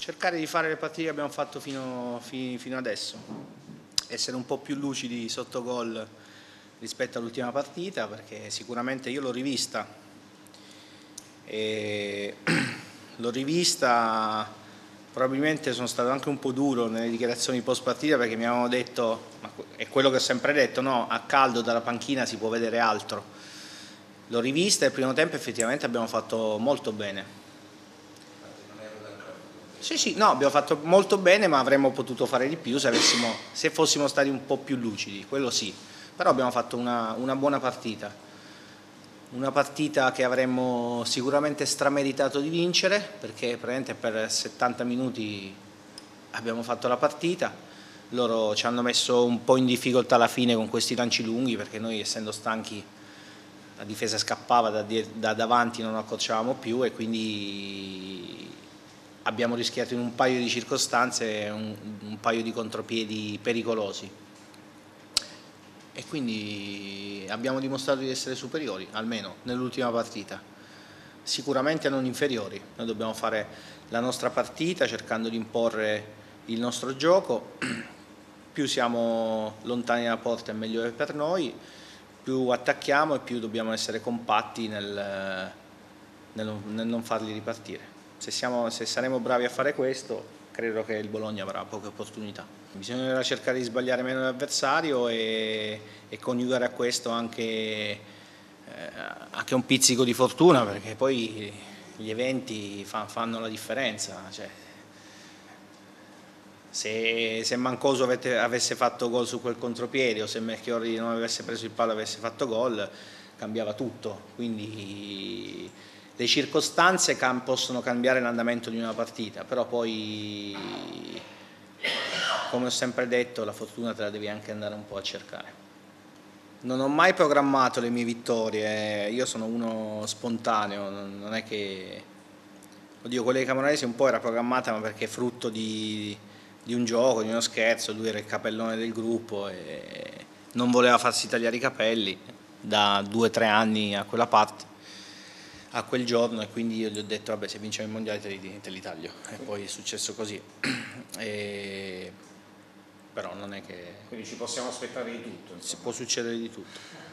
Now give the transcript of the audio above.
cercare di fare le partite che abbiamo fatto fino adesso, essere un po' più lucidi sotto gol rispetto all'ultima partita, perché sicuramente io l'ho rivista e l'ho rivista, probabilmente sono stato anche un po' duro nelle dichiarazioni post partita, perché mi avevano detto, ma è quello che ho sempre detto, no, a caldo dalla panchina si può vedere altro. L'ho rivista e il primo tempo effettivamente abbiamo fatto molto bene. Sì, no, abbiamo fatto molto bene, ma avremmo potuto fare di più se fossimo stati un po' più lucidi, quello sì. Però abbiamo fatto una buona partita. Una partita che avremmo sicuramente strameritato di vincere, perché praticamente per 70 minuti abbiamo fatto la partita. Loro ci hanno messo un po' in difficoltà alla fine con questi lanci lunghi, perché noi, essendo stanchi, la difesa scappava da davanti, non accorciavamo più, e quindi abbiamo rischiato in un paio di circostanze un paio di contropiedi pericolosi, e quindi abbiamo dimostrato di essere superiori, almeno nell'ultima partita, sicuramente non inferiori. Noi dobbiamo fare la nostra partita cercando di imporre il nostro gioco. Più siamo lontani dalla porta e meglio è per noi, più attacchiamo e più dobbiamo essere compatti nel non farli ripartire. Se saremo bravi a fare questo, credo che il Bologna avrà poche opportunità. Bisognerà cercare di sbagliare meno l'avversario e coniugare a questo anche un pizzico di fortuna, perché poi gli eventi fanno la differenza. Cioè, se Mancoso avesse fatto gol su quel contropiede, o se Melchiorri non avesse preso il palo e avesse fatto gol, cambiava tutto. Quindi le circostanze possono cambiare l'andamento di una partita, però poi, come ho sempre detto, la fortuna te la devi anche andare un po' a cercare. Non ho mai programmato le mie vittorie, io sono uno spontaneo, non è che... Oddio, quella di Camoranesi un po' era programmata, ma perché è frutto di un gioco, di uno scherzo. Lui era il capellone del gruppo e non voleva farsi tagliare i capelli da 2 o 3 anni a quella parte, a quel giorno, e quindi io gli ho detto vabbè, se vinciamo il mondiale te li taglio, e poi è successo così. Però non è che... Quindi ci possiamo aspettare di tutto, si insomma. può succedere di tutto.